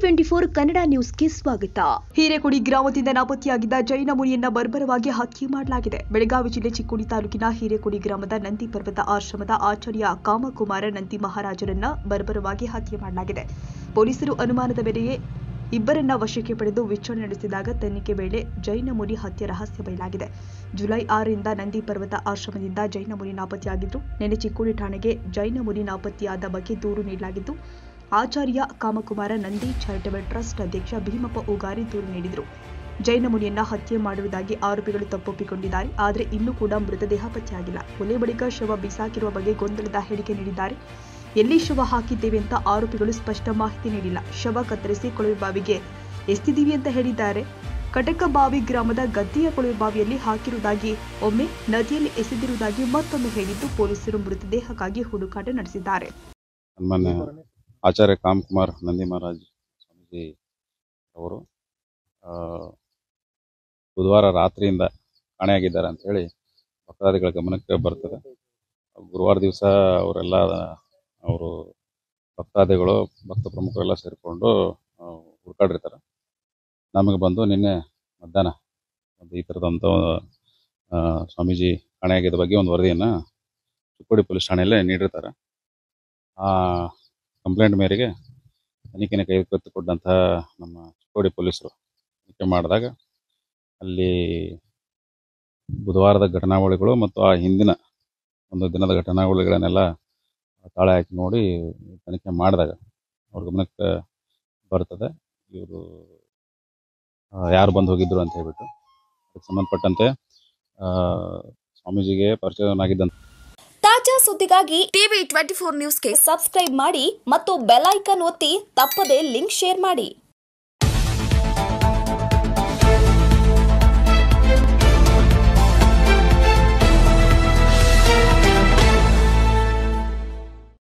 TV24 Kannada ನ್ಯೂಸ್ಗೆ ಸ್ವಾಗತ. ಹಿರೇಕೊಡಿ ಗ್ರಾಮದಿಂದ ನಾಪತ್ತೆಯಾಗಿದ್ದ ಜೈನ ಮುನಿಯನ್ನ ಬರ್ಬರವಾಗಿ ಹತ್ಯೆ ಮಾಡಲಾಗಿದೆ. ಬೆಳಗಾವಿ ಜಿಲ್ಲೆ ಚಿಕ್ಕೋಡಿ ತಾಲೂಕಿನ ಹಿರೇಕೊಡಿ ಗ್ರಾಮದ ನಂದಿ ಪರ್ವತ ಆಶ್ರಮದ ಆಚಾರ್ಯ ಕಾಮಕುಮಾರ ನಂದಿ ಮಹಾರಾಜರನ್ನ ಬರ್ಬರವಾಗಿ ಹತ್ಯೆ ಮಾಡಲಾಗಿದೆ. ಪೊಲೀಸರು ಅನುಮಾನದ ಮೇರೆಗೆ ಇಬ್ಬರನ್ನ ವಶಕ್ಕೆ ಪಡೆದು ವಿಚಾರಣೆ ನಡೆಸಿದಾಗ ತನಿಖೆ ವೇಳೆ ಜೈನ ಮುನಿ ಹತ್ಯೆ ರಹಸ್ಯ ಬಯಲಾಗಿದೆ. ಜುಲೈ 6ರಿಂದ ನಂದಿ ಪರ್ವತ ಆಶ್ರಮದಿಂದ ಜೈನ ಮುನಿ ನಾಪತ್ತೆಯಾಗಿದ್ರು. ನಿನ್ನೆ ಚಿಕ್ಕೋಡಿ ಠಾಣೆಗೆ ಜೈನ ಮುನಿ ನಾಪತ್ತೆಯಾದ ಬಗ್ಗೆ ದೂರು ನೀಡಲಾಗಿದ್ದು, ಆಚಾರ್ಯ ಕಾಮಕುಮಾರ ನಂದಿ ಚಾರಿಟಬಲ್ ಟ್ರಸ್ಟ್ ಅಧ್ಯಕ್ಷ ಭೀಮಪ್ಪ ಉಗಾರಿ ದೂರು ನೀಡಿದರು. ಜೈನ ಮುನಿಯನ್ನ ಹತ್ಯೆ ಮಾಡಿರುವುದಾಗಿ ಆರೋಪಿಗಳು ತಪ್ಪೊಪ್ಪಿಕೊಂಡಿದ್ದಾರೆ. ಆದರೆ ಇನ್ನೂ ಕೂಡ ಮೃತದೇಹ ಪತ್ತೆಯಾಗಿಲ್ಲ. ಕೊಲೆ ಬಳಿಕ ಶವ ಬಿಸಾಕಿರುವ ಬಗ್ಗೆ ಗೊಂದಲದ ಹೇಳಿಕೆ ನೀಡಿದ್ದಾರೆ. ಎಲ್ಲಿ ಶವ ಹಾಕಿದ್ದೇವೆ ಅಂತ ಆರೋಪಿಗಳು ಸ್ಪಷ್ಟ ಮಾಹಿತಿ ನೀಡಿಲ್ಲ. ಶವ ಕತ್ತರಿಸಿ ಕೊಳವೆ ಬಾವಿಗೆ ಎಸ್ತಿದ್ದೀವಿ ಅಂತ ಹೇಳಿದ್ದಾರೆ. ಕಟಕಬಾವಿ ಗ್ರಾಮದ ಗದ್ದೆಯ ಕೊಳವೆ ಬಾವಿಯಲ್ಲಿ ಹಾಕಿರುವುದಾಗಿ, ಒಮ್ಮೆ ನದಿಯಲ್ಲಿ ಎಸೆದಿರುವುದಾಗಿ ಮತ್ತೊಮ್ಮೆ ಹೇಳಿದ್ದು, ಪೊಲೀಸರು ಮೃತದೇಹಕ್ಕಾಗಿ ಹುಡುಕಾಟ ನಡೆಸಿದ್ದಾರೆ. ಆಚಾರ್ಯ ಕಾಮಕುಮಾರ್ ನಂದಿ ಮಹಾರಾಜ್ ಸ್ವಾಮೀಜಿ ಅವರು ಬುಧವಾರ ರಾತ್ರಿಯಿಂದ ಕಾಣೆಯಾಗಿದ್ದಾರೆ ಅಂತ ಹೇಳಿ ಭಕ್ತಾದಿಗಳ ಗಮನಕ್ಕೆ ಬರ್ತದೆ. ಗುರುವಾರ ದಿವಸ ಅವರು ಭಕ್ತಾದಿಗಳು ಭಕ್ತ ಪ್ರಮುಖರೆಲ್ಲ ಸೇರಿಕೊಂಡು ಹುಡುಕಾಡಿರ್ತಾರೆ. ನಮಗೆ ಬಂದು ನಿನ್ನೆ ಮಧ್ಯಾಹ್ನ ಈ ಥರದಂಥ ಸ್ವಾಮೀಜಿ ಕಾಣೆಯಾಗಿದ್ದ ಬಗ್ಗೆ ಒಂದು ವರದಿಯನ್ನು ಚಿಕ್ಕೋಡಿ ಪೊಲೀಸ್ ಠಾಣೆಯಲ್ಲೇ ನೀಡಿರ್ತಾರೆ. ಆ ಕಂಪ್ಲೇಂಟ್ ಮೇರೆಗೆ ತನಿಖೆನ ಕೈಗೆತ್ತಿಕೊಂಡಂತಹ ನಮ್ಮ ಚಿಕ್ಕೋಡಿ ಪೊಲೀಸರು ತನಿಖೆ ಮಾಡಿದಾಗ ಅಲ್ಲಿ ಬುಧವಾರದ ಘಟನಾವಳಿಗಳು ಮತ್ತು ಆ ಹಿಂದಿನ ಒಂದು ದಿನದ ಘಟನಾವಳಿಗಳನ್ನೆಲ್ಲ ತಾಳೆ ಹಾಕಿ ನೋಡಿ ತನಿಖೆ ಮಾಡಿದಾಗ ಅವ್ರ ಗಮನಕ್ಕೆ ಬರ್ತದೆ ಇವರು ಯಾರು ಬಂದು ಹೋಗಿದ್ರು ಅಂತ ಹೇಳ್ಬಿಟ್ಟು. ಅದಕ್ಕೆ ಸಂಬಂಧಪಟ್ಟಂತೆ ಸ್ವಾಮೀಜಿಗೆ ಪರಿಚಯನಾಗಿದ್ದಂಥ ತಾಜಾ ಸುದ್ದಿಗಾಗಿ TV24 ನ್ಯೂಸ್ಗೆ ಸಬ್ಸ್ಕ್ರೈಬ್ ಮಾಡಿ ಮತ್ತು ಬೆಲ್ ಐಕಾನ್ ಒತ್ತಿ ತಪ್ಪದೇ ಲಿಂಕ್ ಶೇರ್ ಮಾಡಿ.